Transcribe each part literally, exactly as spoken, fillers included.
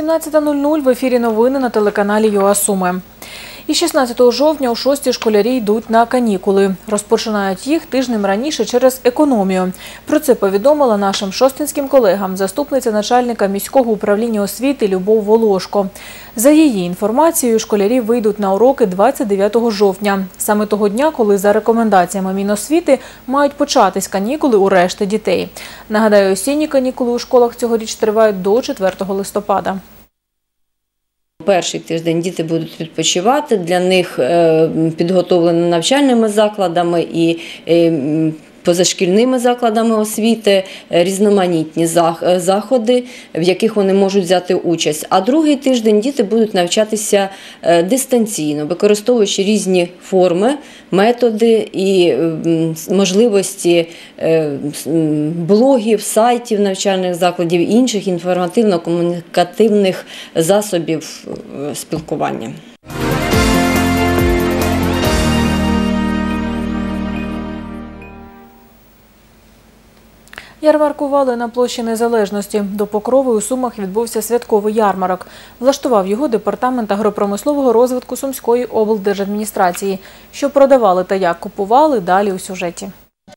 сімнадцята нуль нуль в ефірі новини на телеканалі ЮА Суми. І шістнадцятого жовтня у шості школярі йдуть на канікули. Розпочинають їх тижнем раніше через економію. Про це повідомила нашим шостинським колегам заступниця начальника міського управління освіти Любов Волошко. За її інформацією, школярі вийдуть на уроки двадцять дев'ятого жовтня. Саме того дня, коли за рекомендаціями Міносвіти мають початись канікули у решти дітей. Нагадаю, осінні канікули у школах цьогоріч тривають до четвертого листопада. Перший тиждень діти будуть відпочивати, для них підготовлено навчальними закладами і позашкільними закладами освіти різноманітні заходи, в яких вони можуть взяти участь. А другий тиждень діти будуть навчатися дистанційно, використовуючи різні форми, методи і можливості блогів, сайтів навчальних закладів і інших інформативно-комунікативних засобів спілкування. Ярмаркували на площі Незалежності. До Покрови у Сумах відбувся святковий ярмарок. Влаштував його департамент агропромислового розвитку Сумської облдержадміністрації. Що продавали та як купували, далі у сюжеті.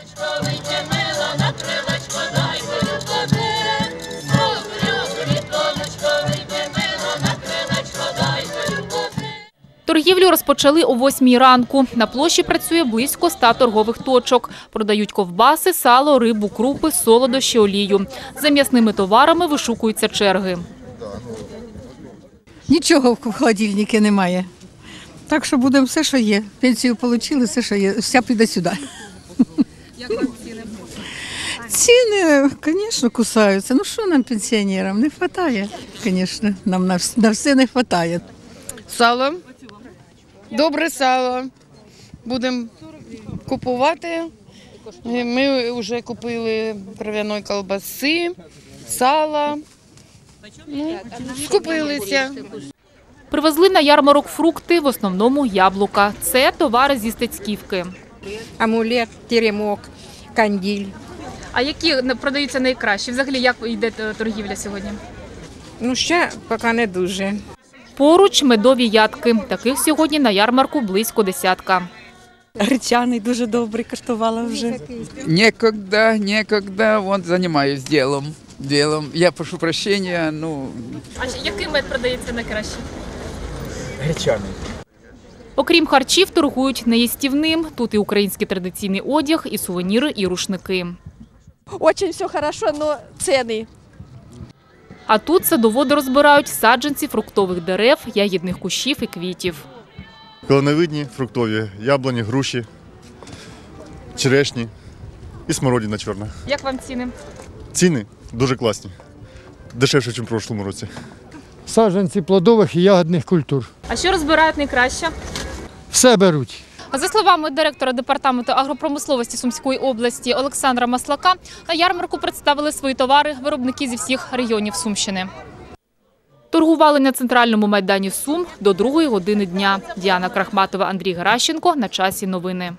Торгівлю розпочали о восьмій ранку. На площі працює близько ста торгових точок. Продають ковбаси, сало, рибу, крупи, солодощі, олію. За м'ясними товарами вишукуються черги. Нічого в холодильнику немає. Так що будемо все, що є. Пенсію отримали, все, що є. Вся піде сюди. Як вам ціни? Ціни, звісно, кусаються. Ну що нам, пенсіонерам, не вистачає. Звісно, нам на все не вистачає. Сало. Добре сало. Будемо купувати. Ми вже купили кров'яної колбаси, сала. Ну, скупилися. Привезли на ярмарок фрукти, в основному яблука. Це товари зі Стецьківки. Амулет, теремок, канділь. А які продаються найкращі? Взагалі, як йде торгівля сьогодні? Ну, ще поки не дуже. Поруч медові ядки. Таких сьогодні на ярмарку близько десятка. Гречаний дуже добрий, коштувала вже. Некогда, некогда, вот займаюсь ділом. Ділом. Я прошу прощения, ну... А який мед продається найкраще? Гречаний. Окрім харчів, торгують неїстівним. Тут і український традиційний одяг, і сувеніри, і рушники. Очень все хорошо, но ціни. А тут садоводи розбирають саджанці фруктових дерев, ягідних кущів і квітів. Кленовидні, фруктові, яблуні, груші, черешні і смородина чорна. Як вам ціни? Ціни дуже класні, дешевше, ніж в прошлому році. Саджанці плодових і ягідних культур. А що розбирають найкраще? Все беруть. За словами директора департаменту агропромисловості Сумської області Олександра Маслака, на ярмарку представили свої товари виробники зі всіх регіонів Сумщини. Торгували на центральному майдані Сум до другої години дня. Діана Крахматова, Андрій Геращенко. На часі новини.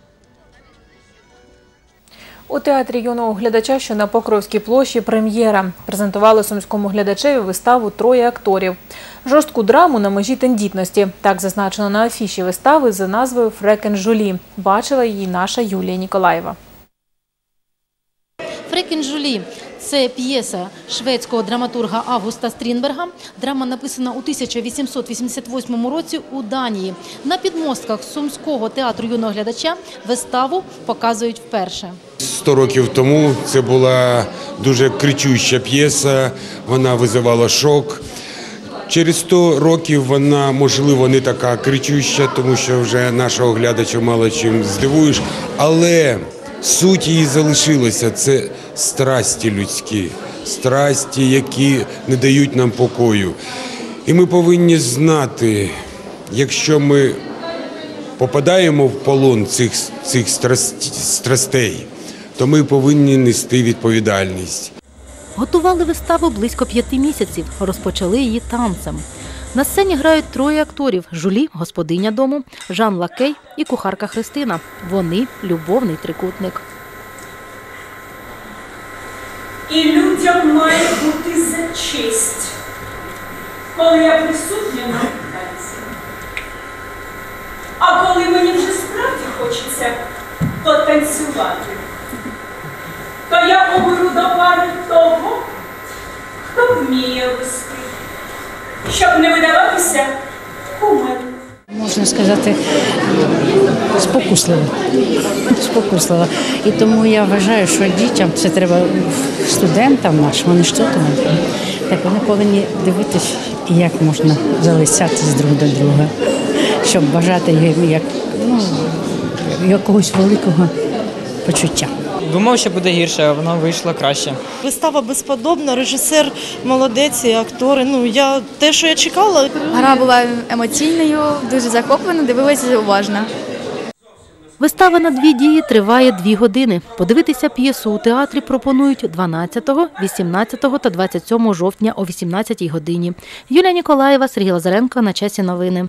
У театрі юного глядача, що на Покровській площі, прем'єра. Презентували сумському глядачеві виставу «Троє акторів». Жорстку драму на межі тендітності. Так зазначено на афіші вистави за назвою «Фрекен Жолі». Бачила її наша Юлія Ніколаєва. «Фрекен Жолі» – це п'єса шведського драматурга Августа Стрінберга. Драма написана у тисяча вісімсот вісімдесят восьмому році у Данії. На підмостках Сумського театру юного глядача виставу показують вперше. Сто років тому це була дуже кричуща п'єса, вона визивала шок. Через сто років вона, можливо, не така кричуща, тому що вже нашого глядача мало чим здивуєш, але суть її залишилася – це страсті людські, страсті, які не дають нам покою. І ми повинні знати, якщо ми попадаємо в полон цих, цих страстей, то ми повинні нести відповідальність. Готували виставу близько п'яти місяців. Розпочали її танцем. На сцені грають троє акторів – Жолі, господиня дому, Жан Лакей і кухарка Христина. Вони – любовний трикутник. І людям має бути за честь коли я присутня на танці. А коли мені вже справді хочеться потанцювати, то я оберу до пари того, хто вміє вести, щоб не видаватися кумиром. Можна сказати, спокусливо. спокусливо. І тому я вважаю, що дітям це треба, студентам нашим, вони ж студенти, так вони повинні дивитися, як можна залицятися друг до друга, щоб бажати їм як, ну, якогось великого почуття. Думав, що буде гірше, а воно вийшло краще. Вистава безподобна, режисер молодець, і актори. Ну, я, те, що я чекала. Гра була емоційною, дуже захоплена, дивилася уважно. Вистава на дві дії триває дві години. Подивитися п'єсу у театрі пропонують дванадцятого, вісімнадцятого та двадцять сьомого жовтня о вісімнадцятій годині. Юлія Ніколаєва, Сергій Лазаренко. На часі новини.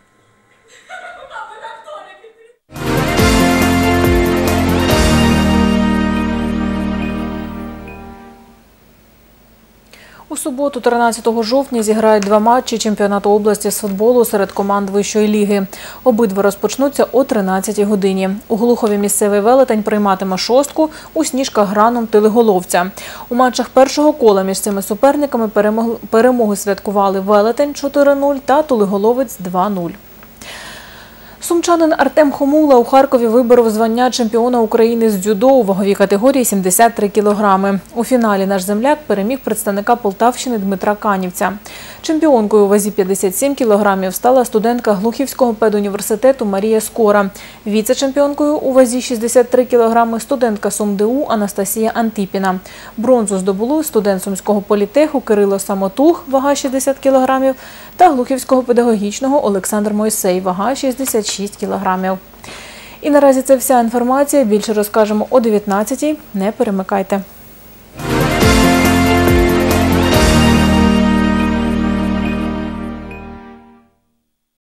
У суботу, тринадцятого жовтня, зіграють два матчі чемпіонату області з футболу серед команд вищої ліги. Обидва розпочнуться о тринадцятій годині. У Глухові місцевий Велетень прийматиме шостку, у Сніжках Граном Телеголовця. У матчах першого кола між цими суперниками перемоги святкували Велетень чотири нуль та Телеголовець два нуль. Сумчанин Артем Хомула у Харкові виборов звання чемпіона України з дзюдо у ваговій категорії сімдесят три кілограми. У фіналі наш земляк переміг представника Полтавщини Дмитра Канівця. Чемпіонкою у вазі п'ятдесят сім кілограмів стала студентка Глухівського педуніверситету Марія Скора. Віце-чемпіонкою у вазі шістдесят три кілограми студентка СумДУ Анастасія Антипіна. Бронзу здобули студент Сумського політеху Кирило Самотух, вага шістдесят кілограмів, та Глухівського педагогічного Олександр Мойсей, вага шістдесят шість кілограмів. І наразі це вся інформація. Більше розкажемо о дев'ятнадцятій. Не перемикайте.